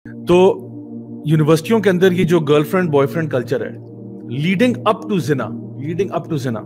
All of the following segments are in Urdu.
تو یونیورسٹیوں کے اندر یہ جو girlfriend boyfriend culture ہے لیڈنگ اپ ٹو زنا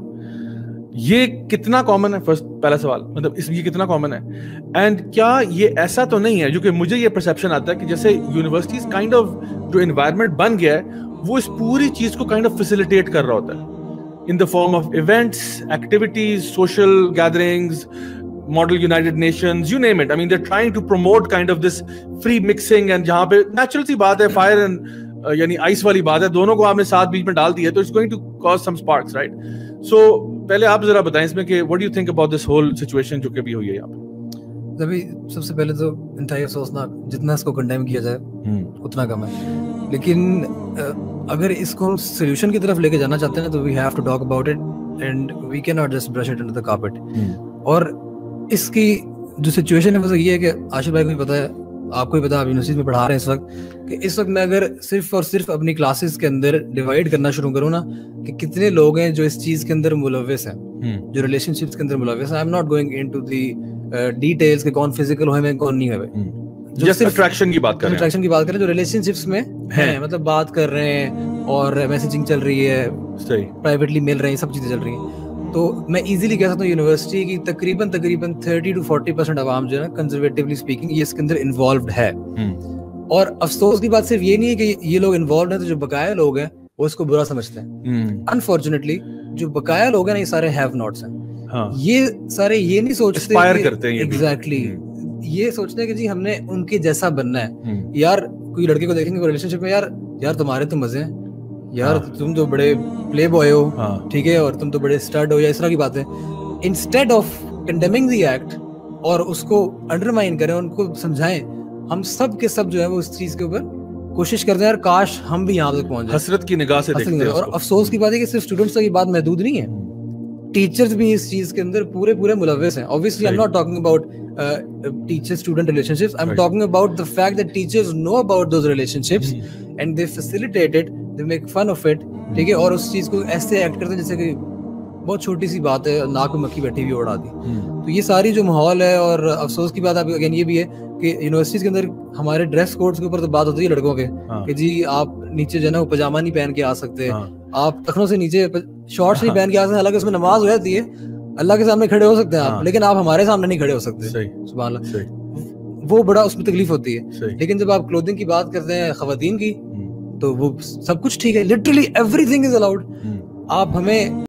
یہ کتنا کامن ہے؟ فرسٹ پہلا سوال مطلب یہ کتنا کامن ہے؟ اینڈ کیا یہ ایسا تو نہیں ہے جو کہ مجھے یہ پرسیپشن آتا ہے کہ جیسے یونیورسٹیز کائنڈ آف جو انوائرمنٹ بن گیا ہے وہ اس پوری چیز کو کائنڈ آف فیسیلیٹیٹ کر رہا ہوتا ہے in the form of events, activities, social gatherings, model United Nations, you name it. I mean they're trying to promote kind of this free mixing and جہاں پہ نیچرل سی بات ہے فائر اینڈ یعنی آئس والی بات ہے, دونوں کو آپ نے ساتھ بیچ میں ڈال دیا تو it's going to cause some sparks right. So پہلے آپ ذرا بتائیں اس میں کہ what do you think about this whole situation جو کہ بھی ہوئی ہے یہاں پہ؟ ابھی سب سے پہلے تو انتہائی افسوسناک, جتنا اس کو کنڈیم کیا جائے اتنا کم ہے. لیکن اگر اس کو سولوشن کی طرف لے کے جانا چاہتے ہیں تو we have to talk about it and we can not just brush it into the carpet. اور اس کی جو سچویشن ہے وہ یہ ہے کہ عاشق بھائی کو بھی پتہ ہے, آپ کو بھی پتا, آپ یونیورسٹی میں پڑھا رہے ہیں اس وقت, کہ اس وقت میں اگر صرف اور صرف اپنی کلاسز کے اندر ڈیوائڈ کرنا شروع کروں نا کہ کتنے لوگ ہیں جو اس چیز کے اندر ملوث ہیں, جو ریلیشن شپس کے اندر ملوث ہیں. I'm not going into the details کہ کون فزیکل ہوئے ہیں کون نہیں ہوئے, جو صرف اٹریکشن کی بات کریں, جو ریلیشن شپس میں ہیں, مطلب بات کر رہے ہیں اور میسیجنگ چل رہی ہے, پرائیویٹلی مل رہے ہیں, سب چیزیں چل رہی ہیں. تو میں ایزیلی کہہ سکتا ہوں یونیورسٹی کی تقریباً 30 to 40% عوام جو ہے نا کنزرویٹیولی اسپیکنگ یہ اس کے اندر انوالوڈ ہے. اور افسوس کی بات صرف یہ نہیں ہے کہ یہ لوگ انوالوڈ ہیں تو جو بقایا لوگ ہیں وہ اس کو برا سمجھتے ہیں. انفارچونیٹلی جو بقایا لوگ ہیں نا یہ سارے ہیو ناٹس ہیں. یہ سارے یہ نہیں سوچتے ایگزیکٹلی, یہ سوچتے ہیں کہ جی ہم نے ان کے جیسا بننا ہے. یار کوئی لڑکے کو دیکھیں گے ریلیشن شپ میں, یار تمہارے تو مزے ہیں, یار تم تو بڑے پلے بوائے ہو, ٹھیک ہے, اور تم تو بڑے اسٹارڈ ہو, یا اس طرح کی باتیں. Instead of condemning the act اور اس کو انڈرمائن کریں, ان کو سمجھائیں, ہم سب کے سب جو ہے وہ اس چیز کے اوپر کوشش کرتے ہیں, یار کاش ہم بھی یہاں تک پہنچ جائیں. حسرت کی نگاہ سے دیکھتے ہیں. اور افسوس کی بات ہے کہ صرف اسٹوڈنٹس تک یہ بات محدود نہیں ہے, ٹیچرز بھی اس چیز کے اندر پورے ملوث ہیں. Obviously I'm not talking about teacher-student relationships. I'm talking about the fact that teachers know about those relationships and they facilitate it, they make fun of it, ٹھیک ہے, اور اس چیز کو ایسے ایکٹ کرتے ہیں جیسے کہ بہت چھوٹی سی بات ہے, ناک میں مکھی بیٹھی ہوئی اڑا دی. تو یہ ساری جو ماحول ہے, اور افسوس کی بات اب اگین یہ بھی ہے کہ یونیورسٹیز کے اندر ہمارے ڈریس کوڈس کے اوپر تو بات ہوتی ہے لڑکوں کے کہ جی آپ نیچے جو ہے نا وہ پاجامہ نہیں پہن کے آ سکتے, آپ ٹخنوں سے نیچے شارٹس نہیں پہن کے آ سکتے. حالانکہ اس میں نماز ہو جاتی ہے, اللہ کے سامنے کھڑے ہو سکتے ہیں آپ, لیکن آپ ہمارے سامنے نہیں کھڑے ہو سکتے. سبحان اللہ, وہ بڑا اس میں تکلیف ہوتی ہے. لیکن جب آپ کلودنگ کی بات کرتے ہیں خواتین کی تو وہ سب کچھ ٹھیک ہے, literally everything is allowed. آپ ہمیں